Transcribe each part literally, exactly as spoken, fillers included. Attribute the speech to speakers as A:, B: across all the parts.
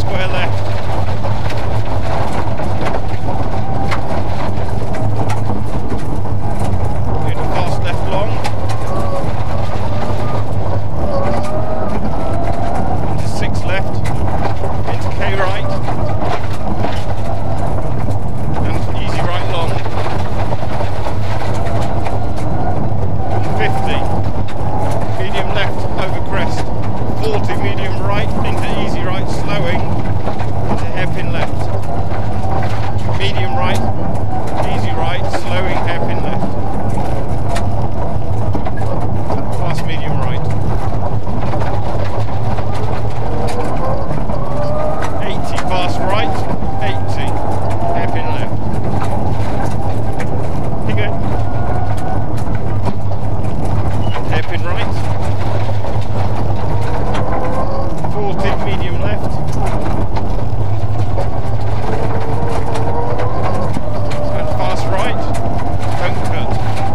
A: square left. Into fast left long. Into six left. Into K right. And easy right long. fifty. Medium left over crest. forty medium right into easy right, slowing into hairpin left. Medium right, easy right, slowing hairpin left. Fast medium right. eighty fast right, eighty hairpin left. Keep going. Hairpin right. forty medium left. And fast right. Don't cut.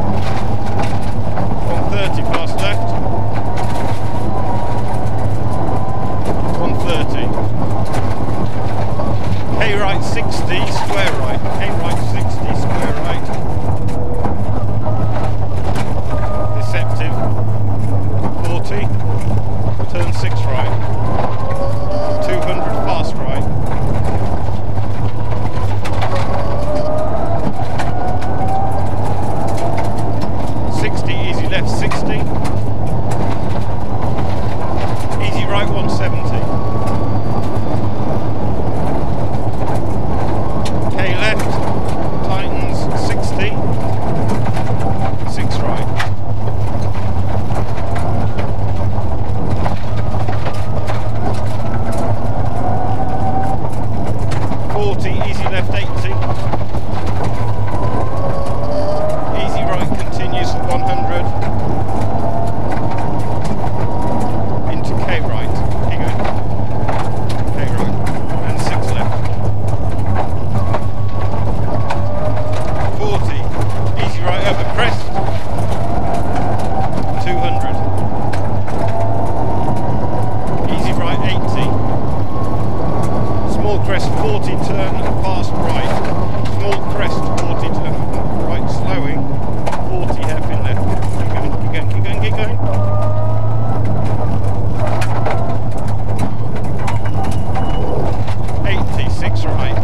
A: one thirty fast left. one thirty. K right sixty, square right. K right sixty, square right. Deceptive. forty. Turn six right. two hundred fast right. sixty easy left sixty. Easy right one seventy. K left tightens sixty. six right. forty, easy left eighty. Easy right continues for one hundred. Into K right. Keep going. K right. And six left. forty. Easy right over crest. two hundred. Easy right eighty. Small crest forty turn fast right. Small crest forty turn right slowing. forty hairpin left. Keep going, keep going, keep going, keep going. eighty, six right.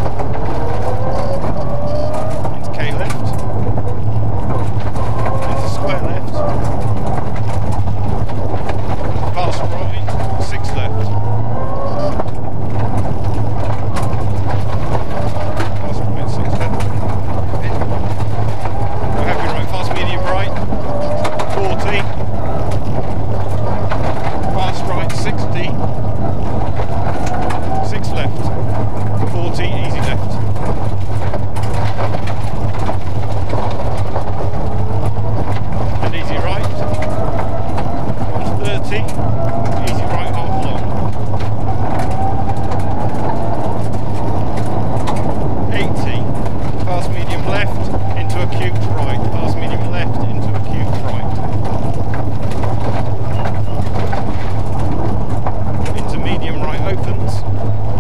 A: Into K left. Into square left. Fast right. six left. Fast right sixty. six left. forty easy left. And easy right. one thirty. Easy right half long. eighty. Fast medium left into acute right. Fast medium left into acute right. Into medium right opens.